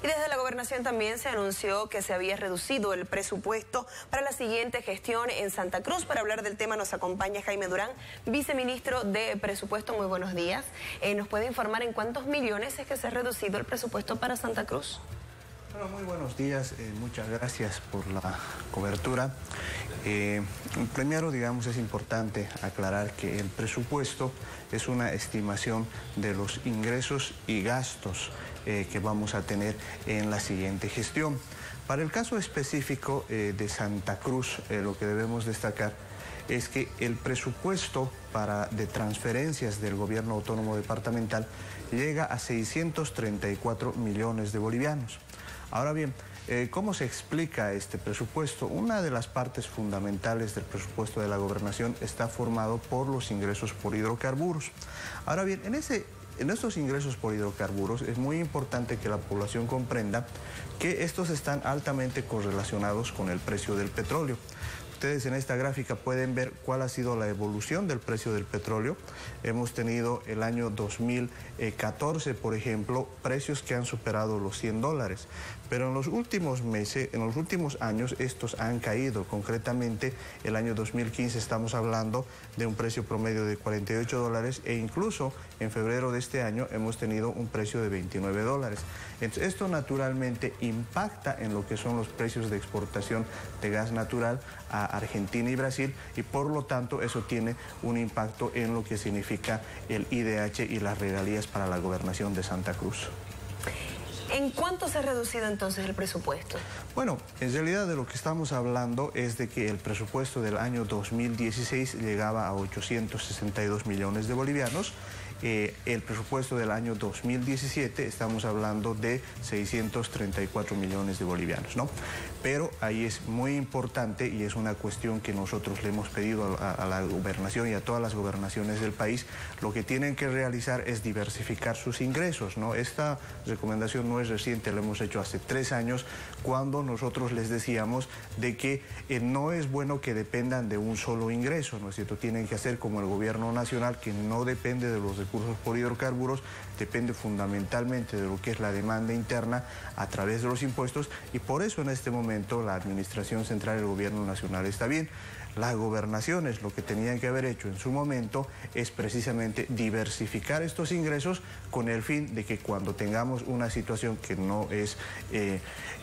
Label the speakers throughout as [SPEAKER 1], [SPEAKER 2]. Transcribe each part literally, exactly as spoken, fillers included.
[SPEAKER 1] Y desde la gobernación también se anunció que se había reducido el presupuesto para la siguiente gestión en Santa Cruz. Para hablar del tema nos acompaña Jaime Durán, viceministro de Presupuesto. Muy buenos días. Eh, ¿Nos puede informar en cuántos millones es que se ha reducido el presupuesto para Santa Cruz?
[SPEAKER 2] Bueno, muy buenos días, eh, muchas gracias por la cobertura. Eh, primero, digamos, es importante aclarar que el presupuesto es una estimación de los ingresos y gastos eh, que vamos a tener en la siguiente gestión. Para el caso específico eh, de Santa Cruz, eh, lo que debemos destacar es que el presupuesto para, de transferencias del gobierno autónomo departamental llega a seiscientos treinta y cuatro millones de bolivianos. Ahora bien, eh, ¿cómo se explica este presupuesto? Una de las partes fundamentales del presupuesto de la gobernación está formado por los ingresos por hidrocarburos. Ahora bien, en, ese, en estos ingresos por hidrocarburos es muy importante que la población comprenda que estos están altamente correlacionados con el precio del petróleo. Ustedes en esta gráfica pueden ver cuál ha sido la evolución del precio del petróleo. Hemos tenido el año dos mil catorce, por ejemplo, precios que han superado los cien dólares. Pero en los últimos meses, en los últimos años, estos han caído. Concretamente, el año dos mil quince estamos hablando de un precio promedio de cuarenta y ocho dólares e incluso en febrero de este año hemos tenido un precio de veintinueve dólares. Entonces, esto naturalmente impacta en lo que son los precios de exportación de gas natural a Argentina y Brasil, y por lo tanto eso tiene un impacto en lo que significa el I D H y las regalías para la gobernación de Santa Cruz.
[SPEAKER 1] ¿En cuánto se ha reducido entonces el presupuesto?
[SPEAKER 2] Bueno, en realidad de lo que estamos hablando es de que el presupuesto del año dos mil dieciséis llegaba a ochocientos sesenta y dos millones de bolivianos. Eh, el presupuesto del año dos mil diecisiete estamos hablando de seiscientos treinta y cuatro millones de bolivianos, ¿no? Pero ahí es muy importante y es una cuestión que nosotros le hemos pedido a, a la gobernación y a todas las gobernaciones del país. Lo que tienen que realizar es diversificar sus ingresos, ¿no? Esta recomendación no es reciente, la hemos hecho hace tres años cuando nosotros les decíamos de que eh, no es bueno que dependan de un solo ingreso, ¿no es cierto? Tienen que hacer como el gobierno nacional, que no depende de los recursos por hidrocarburos, depende fundamentalmente de lo que es la demanda interna a través de los impuestos, y por eso en este momento la administración central del gobierno nacional está bien. Las gobernaciones lo que tenían que haber hecho en su momento es precisamente diversificar estos ingresos con el fin de que cuando tengamos una situación que no es eh,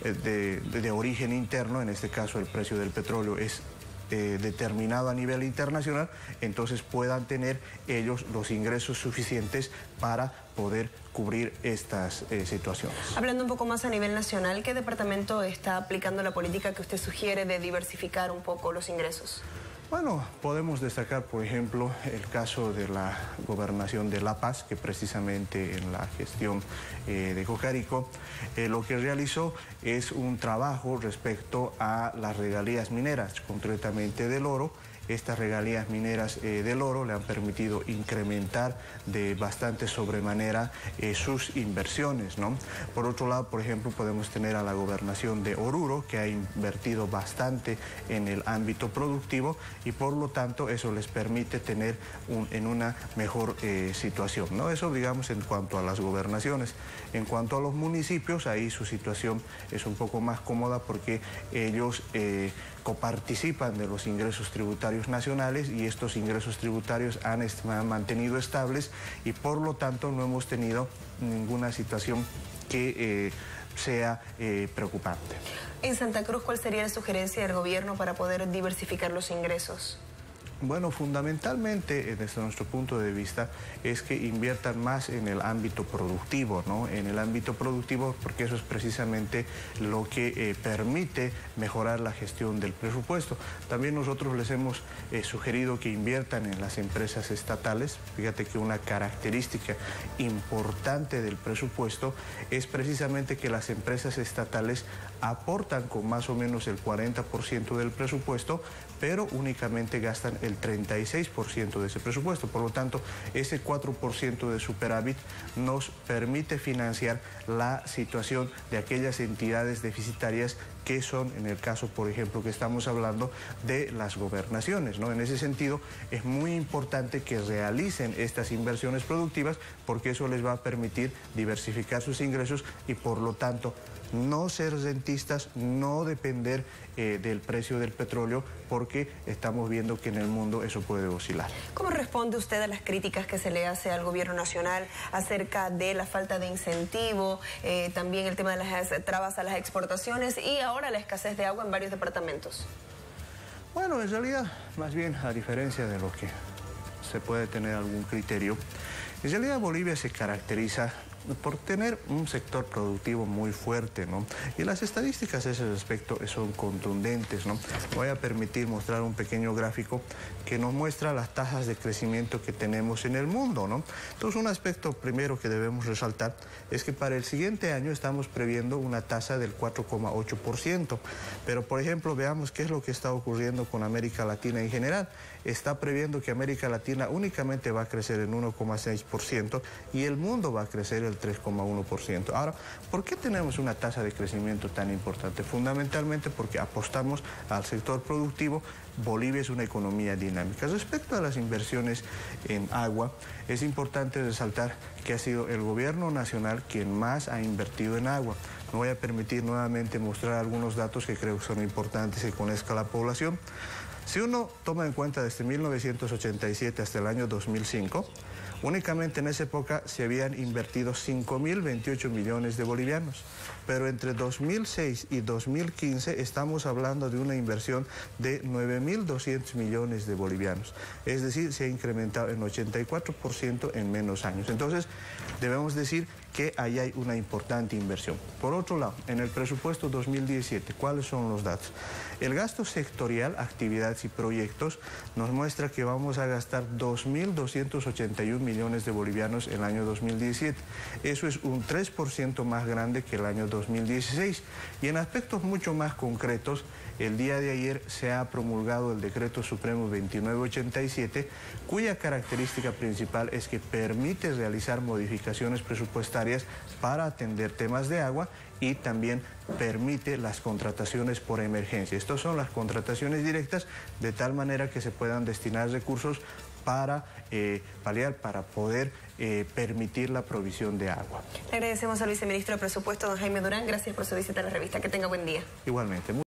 [SPEAKER 2] de, de, de origen interno, en este caso el precio del petróleo es Eh, determinado a nivel internacional, entonces puedan tener ellos los ingresos suficientes para poder cubrir estas eh, situaciones.
[SPEAKER 1] Hablando un poco más a nivel nacional, ¿qué departamento está aplicando la política que usted sugiere de diversificar un poco los ingresos?
[SPEAKER 2] Bueno, podemos destacar, por ejemplo, el caso de la gobernación de La Paz, que precisamente en la gestión eh, de Cocarico, eh, lo que realizó es un trabajo respecto a las regalías mineras, concretamente del oro. Estas regalías mineras eh, del oro le han permitido incrementar de bastante sobremanera eh, sus inversiones, ¿no? Por otro lado, por ejemplo, podemos tener a la gobernación de Oruro, que ha invertido bastante en el ámbito productivo y por lo tanto eso les permite tener un, en una mejor eh, situación, ¿no? Eso, digamos, en cuanto a las gobernaciones. En cuanto a los municipios, ahí su situación es un poco más cómoda porque ellos eh, coparticipan de los ingresos tributarios nacionales y estos ingresos tributarios han, han mantenido estables y por lo tanto no hemos tenido ninguna situación que eh, sea eh, preocupante.
[SPEAKER 1] En Santa Cruz, ¿cuál sería la sugerencia del gobierno para poder diversificar los ingresos?
[SPEAKER 2] Bueno, fundamentalmente, desde nuestro punto de vista, es que inviertan más en el ámbito productivo, ¿no? En el ámbito productivo, porque eso es precisamente lo que eh, permite mejorar la gestión del presupuesto. También nosotros les hemos eh, sugerido que inviertan en las empresas estatales. Fíjate que una característica importante del presupuesto es precisamente que las empresas estatales aportan con más o menos el cuarenta por ciento del presupuesto, pero únicamente gastan el treinta y seis por ciento de ese presupuesto. Por lo tanto, ese cuatro por ciento de superávit nos permite financiar la situación de aquellas entidades deficitarias que son, en el caso, por ejemplo, que estamos hablando de las gobernaciones, ¿no? En ese sentido, es muy importante que realicen estas inversiones productivas porque eso les va a permitir diversificar sus ingresos y, por lo tanto, no ser rentistas, no depender eh, del precio del petróleo, porque estamos viendo que en el mundo eso puede oscilar.
[SPEAKER 1] ¿Cómo responde usted a las críticas que se le hace al gobierno nacional acerca de la falta de incentivo, eh, también el tema de las trabas a las exportaciones y ahora la escasez de agua en varios departamentos?
[SPEAKER 2] Bueno, en realidad, más bien, a diferencia de lo que se puede tener algún criterio, en realidad Bolivia se caracteriza por tener un sector productivo muy fuerte, ¿no? Y las estadísticas a ese respecto son contundentes, ¿no? Voy a permitir mostrar un pequeño gráfico que nos muestra las tasas de crecimiento que tenemos en el mundo, ¿no? Entonces, un aspecto primero que debemos resaltar es que para el siguiente año estamos previendo una tasa del cuatro coma ocho por ciento, pero, por ejemplo, veamos qué es lo que está ocurriendo con América Latina en general. Está previendo que América Latina únicamente va a crecer en uno coma seis por ciento y el mundo va a crecer el tres coma uno por ciento. Ahora, ¿por qué tenemos una tasa de crecimiento tan importante? Fundamentalmente porque apostamos al sector productivo. Bolivia es una economía dinámica. Respecto a las inversiones en agua, es importante resaltar que ha sido el gobierno nacional quien más ha invertido en agua. Me voy a permitir nuevamente mostrar algunos datos que creo que son importantes que conozca la población. Si uno toma en cuenta desde mil novecientos ochenta y siete hasta el año dos mil cinco, únicamente en esa época se habían invertido cinco mil veintiocho millones de bolivianos, pero entre dos mil seis y dos mil quince estamos hablando de una inversión de nueve mil doscientos millones de bolivianos. Es decir, se ha incrementado en ochenta y cuatro por ciento en menos años. Entonces, debemos decir que ahí hay una importante inversión. Por otro lado, en el presupuesto dos mil diecisiete, ¿cuáles son los datos? El gasto sectorial, actividades y proyectos nos muestra que vamos a gastar dos mil doscientos ochenta y uno millones de bolivianos el año dos mil diecisiete. Eso es un tres por ciento más grande que el año dos mil dieciséis. Y en aspectos mucho más concretos, el día de ayer se ha promulgado el Decreto Supremo veintinueve ochenta y siete, cuya característica principal es que permite realizar modificaciones presupuestarias para atender temas de agua y también permite las contrataciones por emergencia. Estas son las contrataciones directas, de tal manera que se puedan destinar recursos para eh, paliar, para poder eh, permitir la provisión de agua.
[SPEAKER 1] Le agradecemos al viceministro de Presupuesto, don Jaime Durán. Gracias por su visita a la revista. Que tenga buen día.
[SPEAKER 2] Igualmente.